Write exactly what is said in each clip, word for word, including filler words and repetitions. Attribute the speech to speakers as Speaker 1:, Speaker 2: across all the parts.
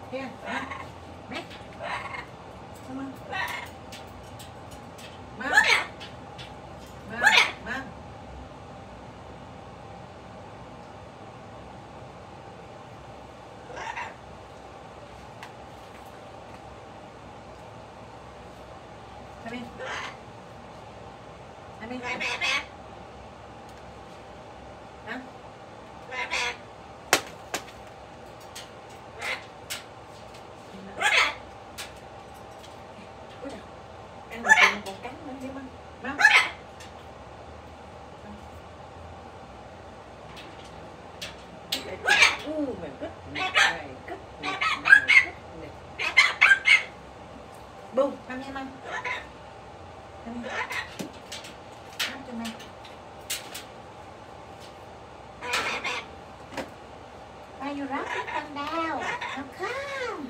Speaker 1: Here, mẹ. Come on. Mom. Mom. Mom. Come in. Come in. Hả? Ăn một con con cắn nữa đi Mâm. Mâm. U mày cứt mày cứt mày cứt mày. Bùng, Mâm nha Mâm. Mâm cho mày. Why you wrapping them down? How come?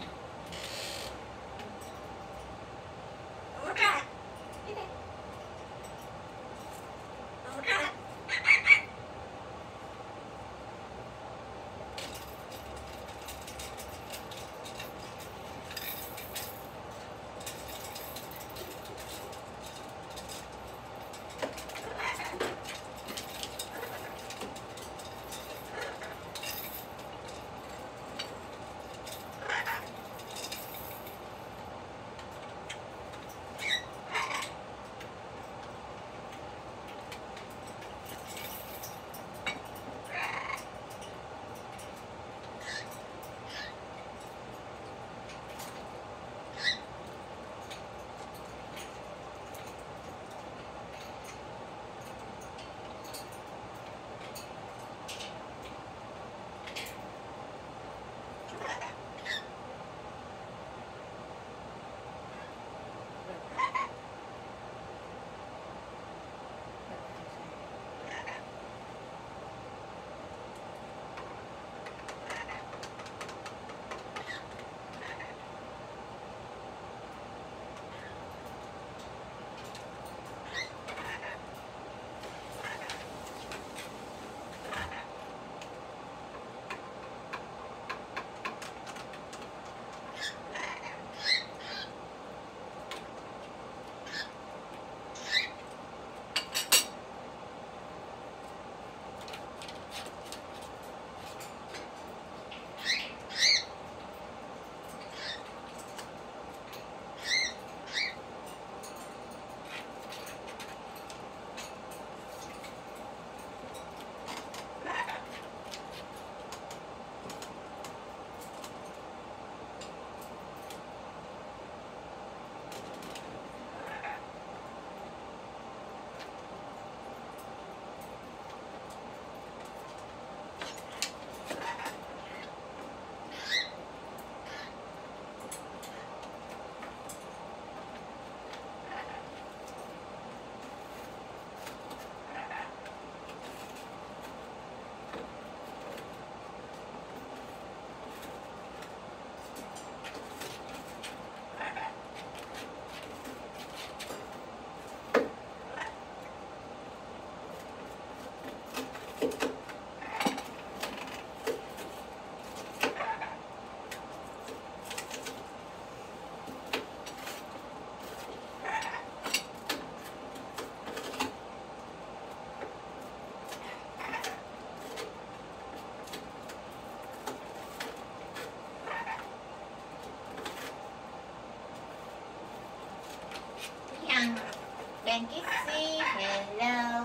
Speaker 1: Ben Kissy, hello.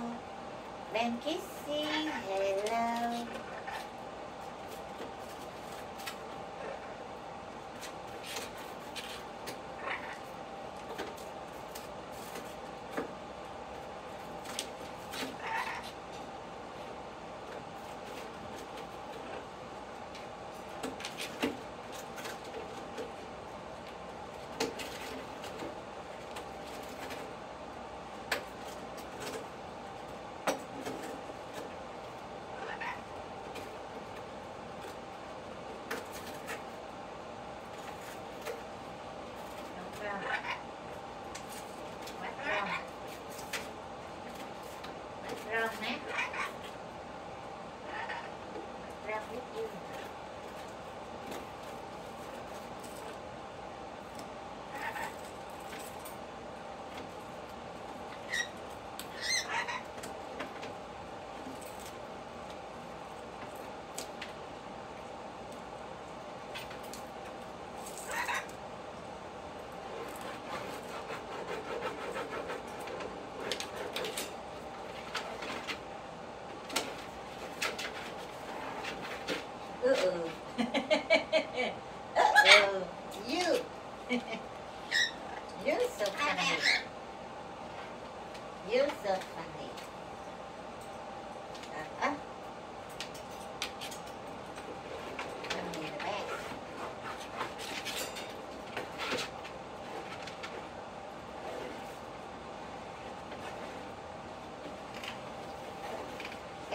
Speaker 1: Ben Kissy, hello.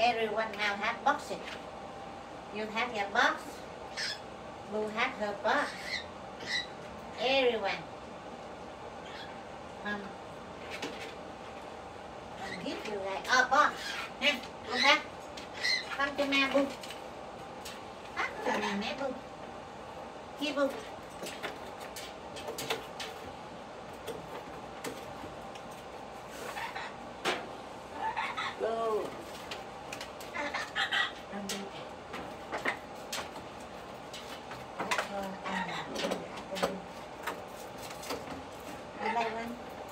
Speaker 1: Everyone now have boxes. You have your box. Blue have her box. Everyone. Um, I'll give you like a box. Nè, con ra. Come to me, Boo. Come to me, mẹ Boo. Here, Boo. Boo. Không đi. Đi bay quanh.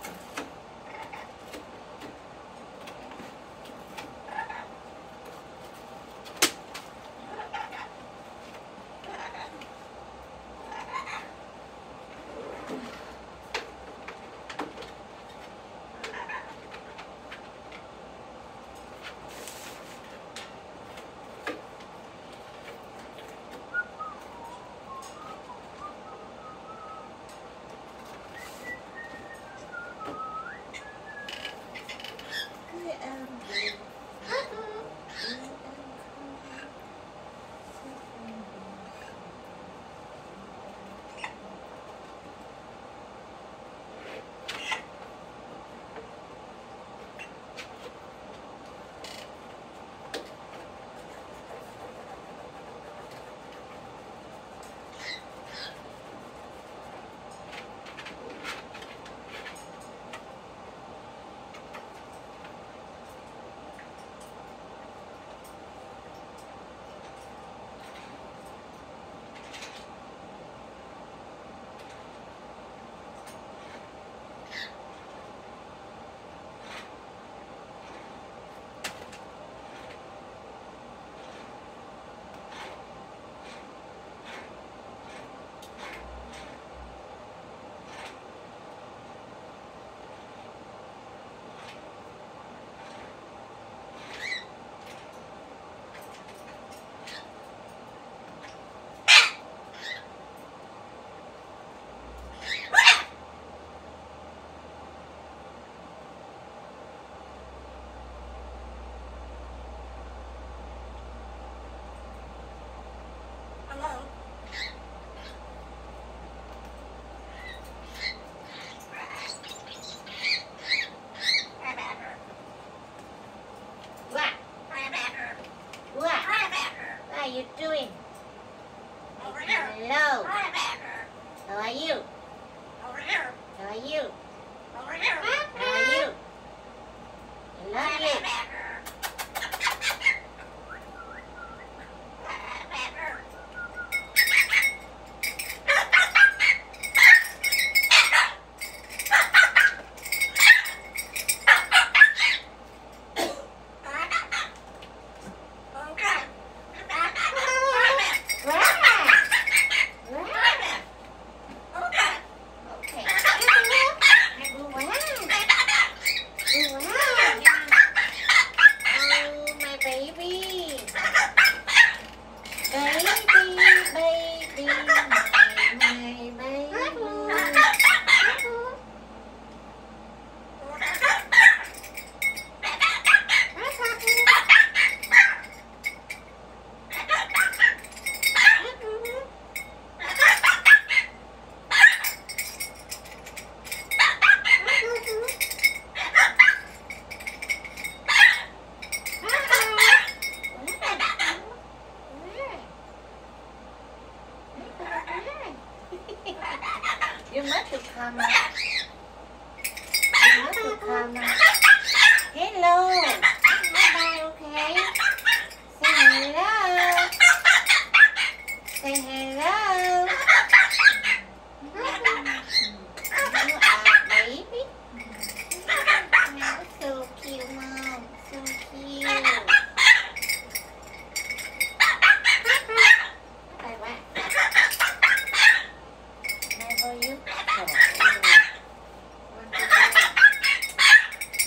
Speaker 1: What are you doing?
Speaker 2: Over here.
Speaker 1: Hello.
Speaker 2: Hi,
Speaker 1: How are you?
Speaker 2: over here.
Speaker 1: How are you?
Speaker 2: Over here.
Speaker 1: How are you? I love you. You must have come. You must have come. Hello. Bye, okay? Say hello. Say hello. You are baby. You're so cute, Mom. So cute. Bye bye. Bye for you.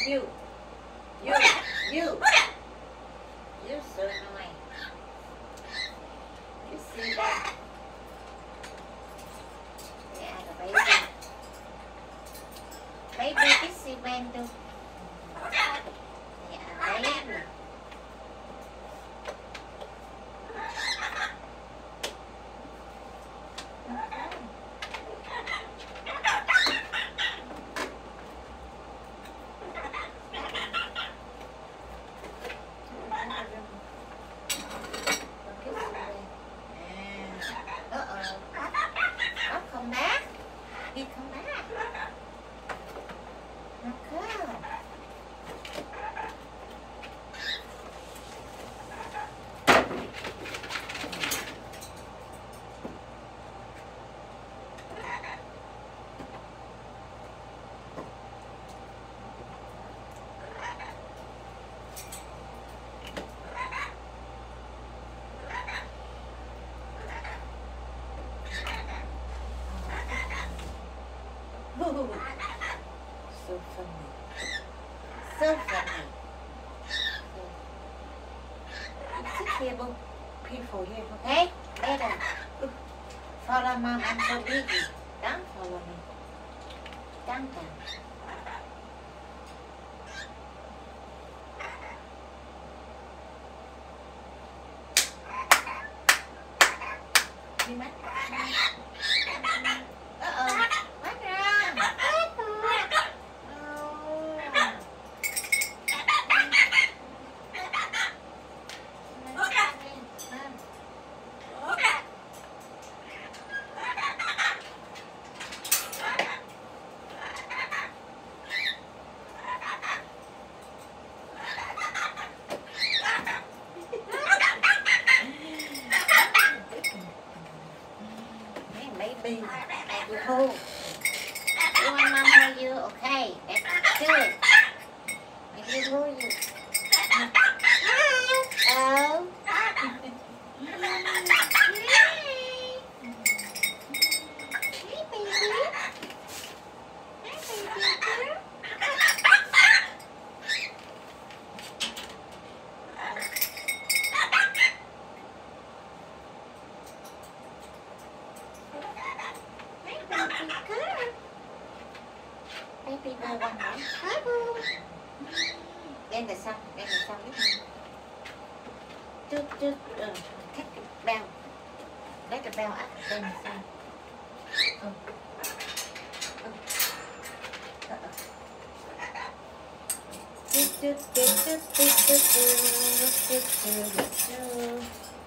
Speaker 1: You. You. You. You're so annoying. You see that? Yeah, the baby. Baby, this is when to. Yeah, baby. Uh-oh. Oh, come back. He come back. Okay. Ooh, so funny. So funny. Sit here, boo. Beautiful here, okay? Better. Follow mom, I'm so busy. Don't follow me. Don't don't. You might. Uh-oh. What's wrong? Baby, baby, hold. You want mom hold you? Okay, let's do it. Baby, hold you. Oh. Hey, baby. Hey, baby. Baby boo one more. Hi boo. Lên là xong, lên là xong biết không? Chút chút, ừ, thắt cái beo. Lấy cái beo áp lên là xong. Ừ. Ừ. Ờ, ờ. Chút chút chút chút chút chút chút chút chút chút.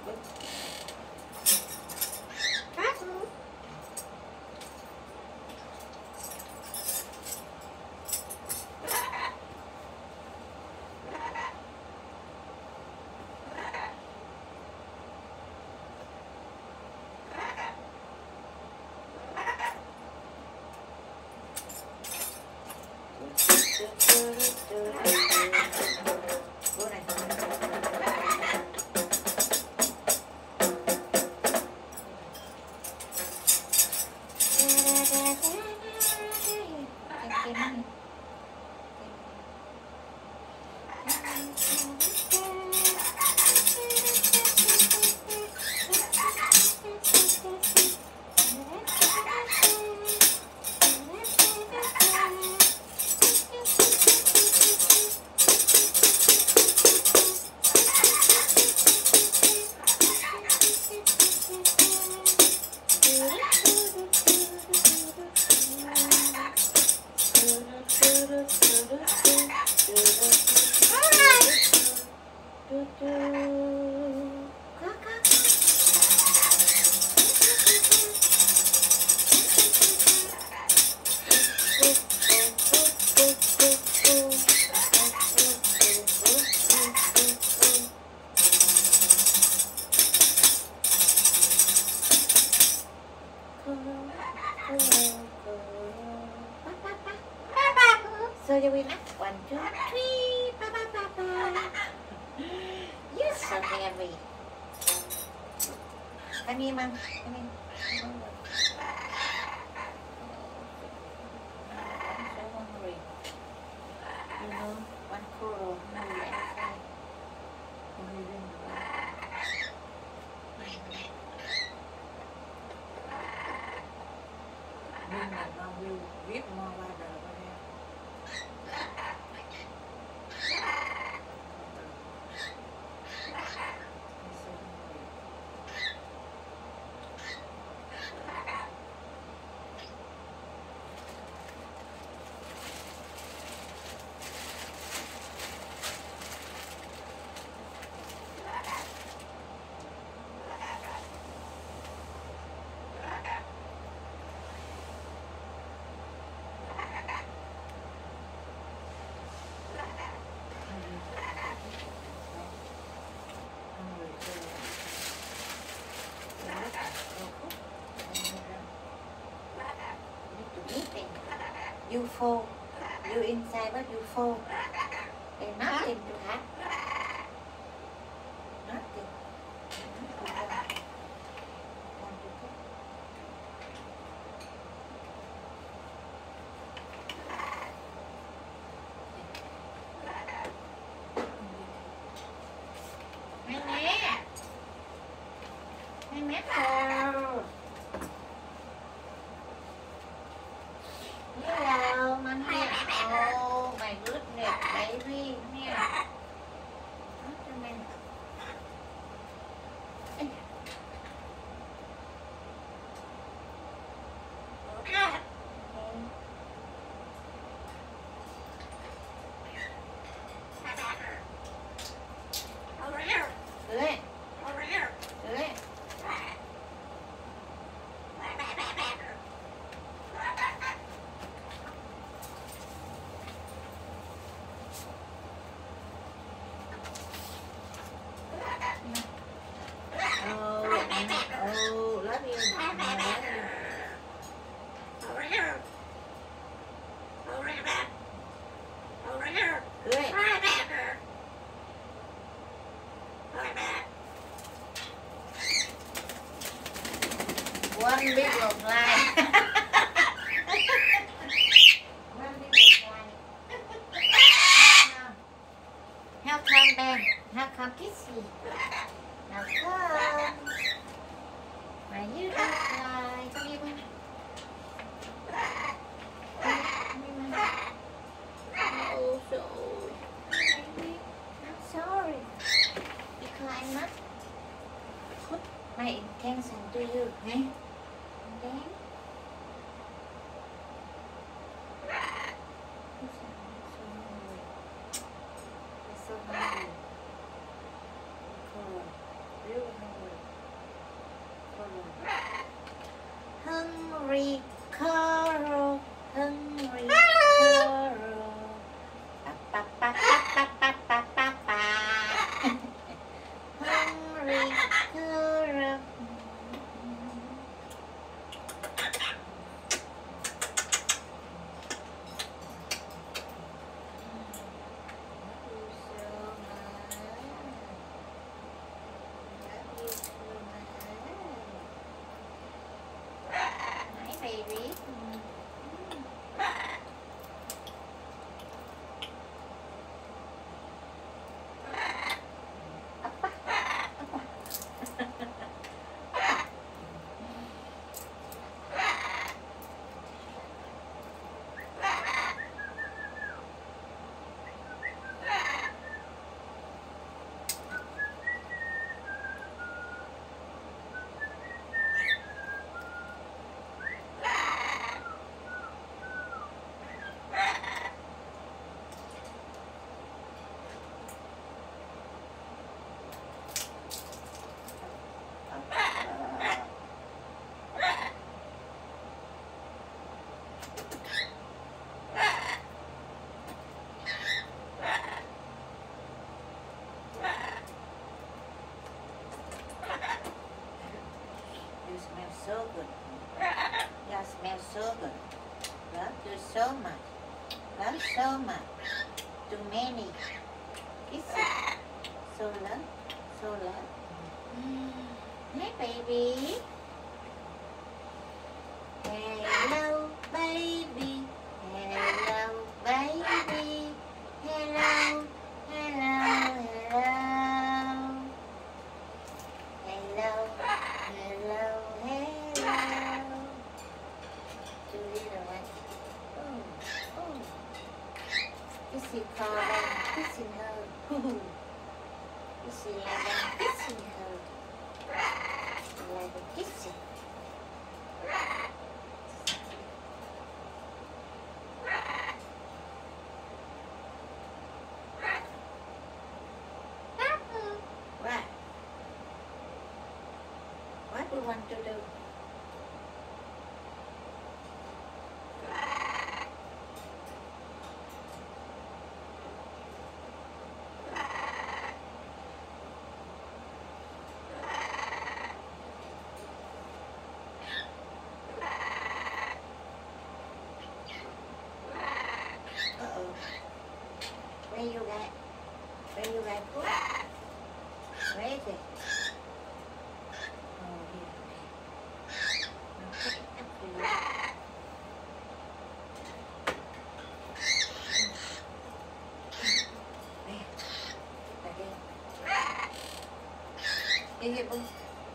Speaker 1: So do we next one, two, three, ba ba ba ba. You're so heavy. Come here, Mom. Come here. I'm so hungry. You know. one coral hungry outside. Hungry in the back. Nhưng mà nó will viết more water vào đây. You fall, you inside but you fall. There's nothing to have. Nothing. Hai mẹ. Hai mẹ cô. Hello, man here. Oh my goodness, baby. Here. What's your name?
Speaker 2: Over here.
Speaker 1: Good.
Speaker 2: Over here.
Speaker 1: Good. Oh, oh, love you. I love you.
Speaker 2: Over here. Over here. Over here.
Speaker 1: Good. One little fly. One little fly. How come, Ben? How come, Kissy? How come? Why you don't fly? Come here, Ben. Come here, Ben. Oh, sorry. Baby, I'm sorry. Because I must put my intention to you, eh? And then I'm so hungry. I'm so hungry. Cold. Really hungry. Cold. Hungry Coral. Hungry Coral. Pa pa pa pa pa pa pa pa. Hungry Coral. Baby. Apa? Apa? You smell so good. You smell so good. Love you so much. Love so much. Too many. Kisses. So love. So love. Hey, baby. Hello, baby. Hello, baby. Hello, Kissy call them, kissing her. Kissy like them, kissing her. Like a kissing. What? What do you want to do? Uh-oh. Where you got? Where you got food? Where is it? Oh, here. I'll pick it up for you. There. Right there. Here, here, boo.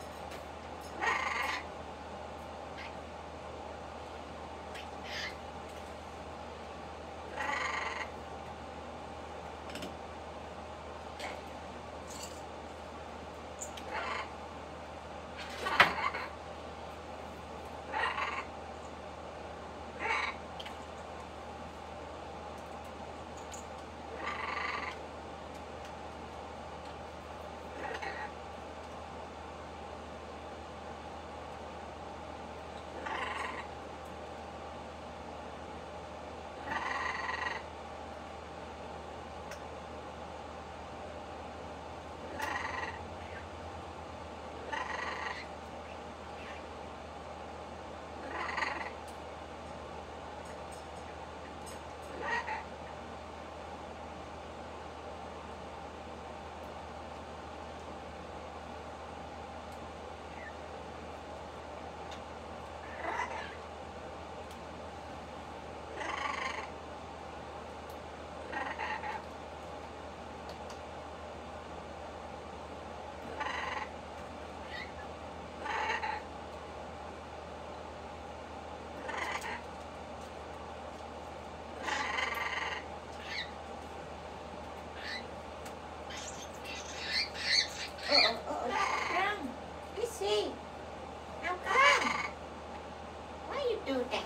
Speaker 1: Uh-oh, uh-oh. Run. Kissy. Now come. Why you do that?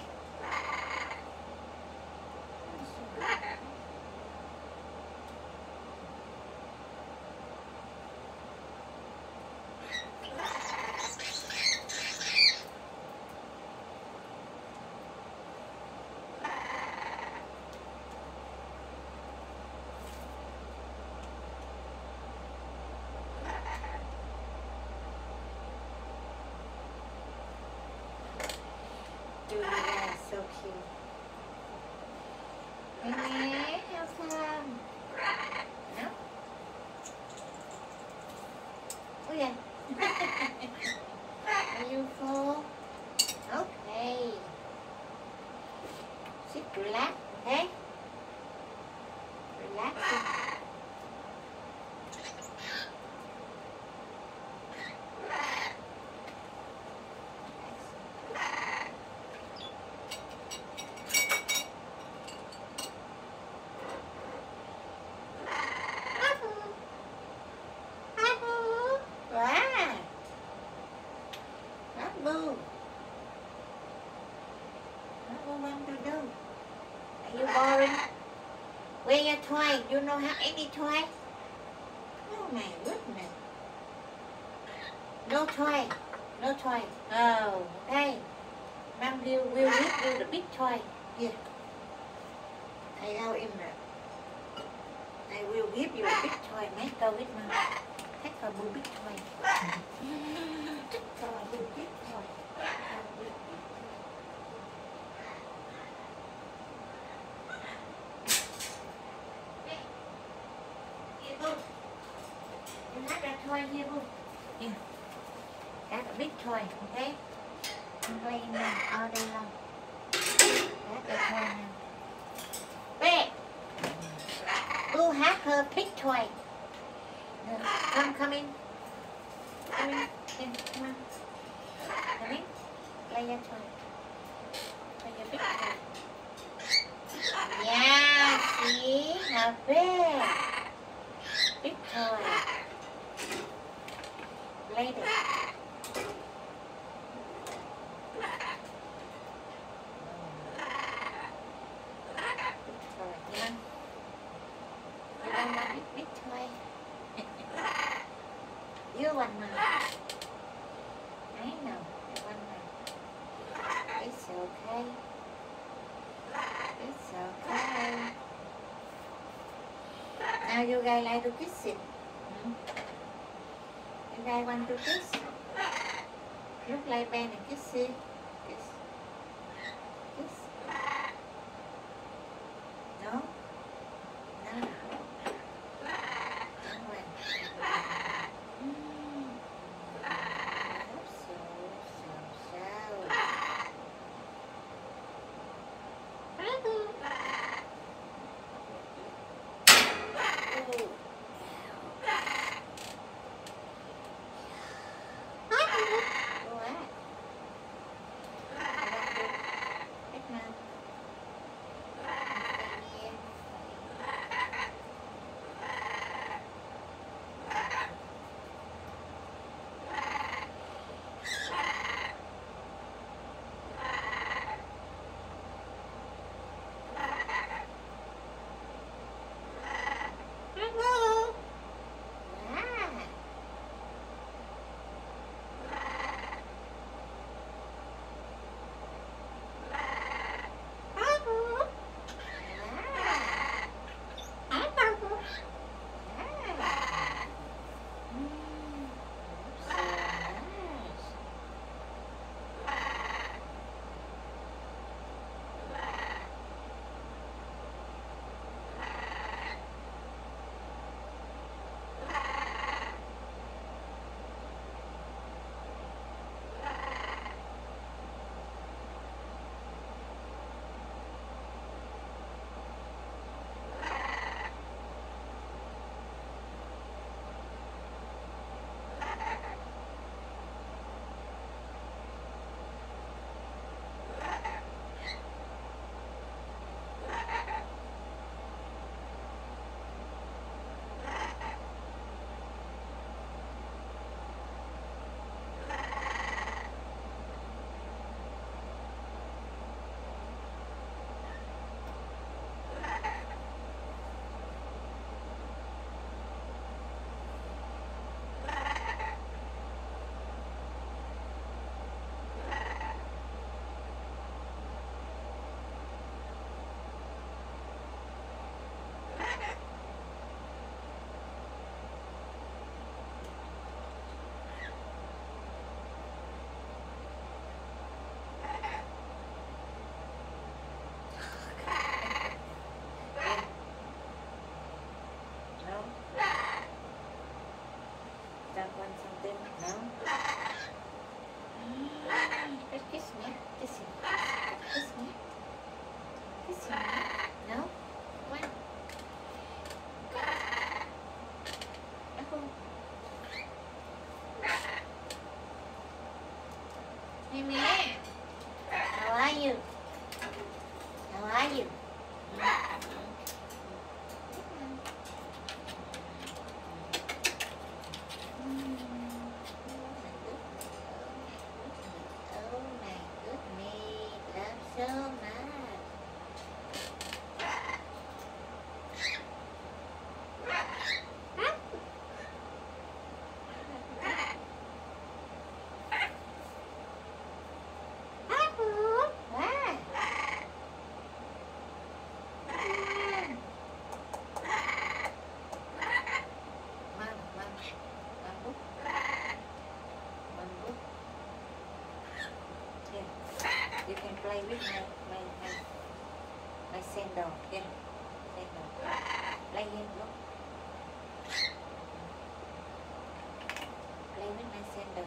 Speaker 1: Dude, that's so cute. Hey, have fun. No? Oh yeah. Are you full? Okay. Sit, relax, okay? Relax. Wow. Not boo. What do you want to do? Are you boring? Where your toy? You know how any toy? Oh my goodness. No toy. No toy. Oh, okay. Mom will, will give you the big toy. Here. I go in there. I will give you a big toy. Make go with mom. Take a big toy. Take a big toy. Here, boo. You have that toy here, boo. Here. That's a big toy, okay? I'm playing now all day long. That's the toy now. Wait! Boo have her big toy. No, come, come in. Come in, in, come on. Come in. Play your toy. Play your big toy. Yeah, see? How cà phê. Big toy. Lady. You want mine? I know. You want mine. It's okay. It's okay. Now you guys like to kiss it. Hmm? You guys want to kiss? Look like Ben and kiss it. Kiss. Kiss. No? No. Don't want. Mm. So, so, so. Play with my, my, my, my sandal. Yeah, sandal. Play him, look. Play with my sandal.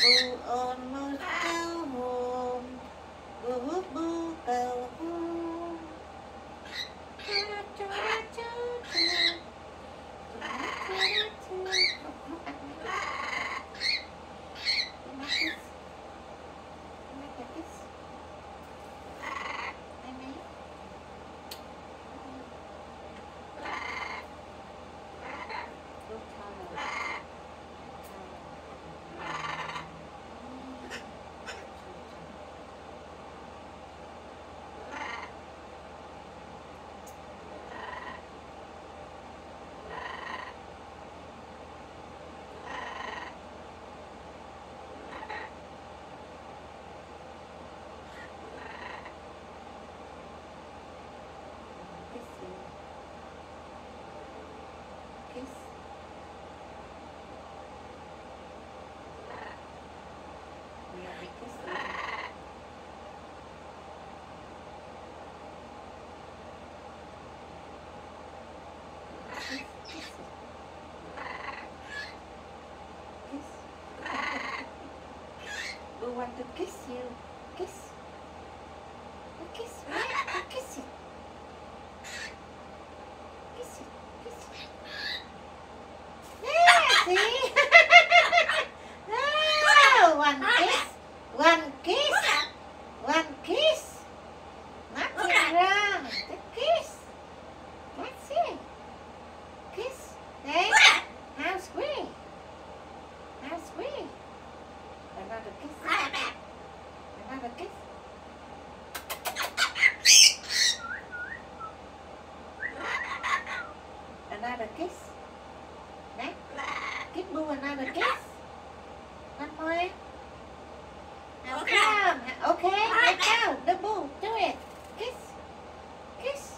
Speaker 1: Boo almost go home. Boo boo go home. Da, da, da, da. Da, da, da, da. Kiss. We are kissing. Kiss, kiss. Kiss. We want to kiss you. Kiss. We kiss. We kiss it. Kiss it. Kiss it. Yeah, see? Oh, one kiss. One kiss. One kiss. Nothing wrong. The kiss. That's it. Kiss. Hey, how sweet. How sweet. Another kiss. Another kiss. Another kiss. Next. Give Boo another kiss. One more. Now come. Okay, let's go. The Boo. Do it. Kiss. Kiss.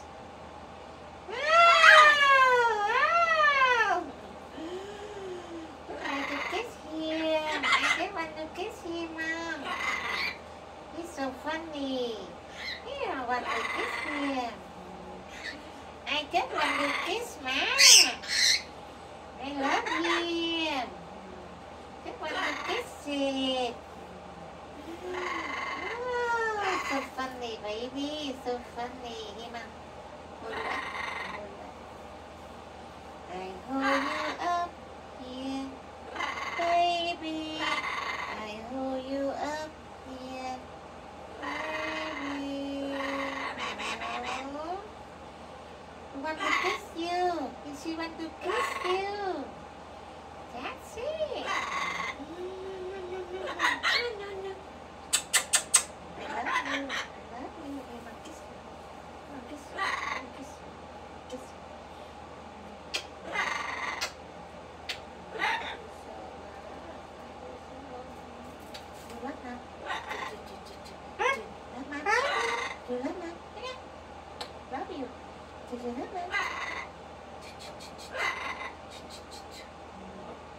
Speaker 1: Wow. Wow. I want to kiss him. I just want to kiss him, Mom. He's so funny. Yeah, I want to kiss him. I just want to kiss Mom. I love him. Just want to kiss it. Oh, so funny, baby. So funny. Hey, Mom. Hold that. Hold that. I hold you up here, baby. I hold you up here, baby. Oh. I want to kiss you. She want to kiss you. That's it. No, no, no. I love you. I love you. I want to kiss you. I want to kiss you. I want to kiss you. Kiss you. You love Mom. Love Mom. You love Mom. Love you. Did you love Mom?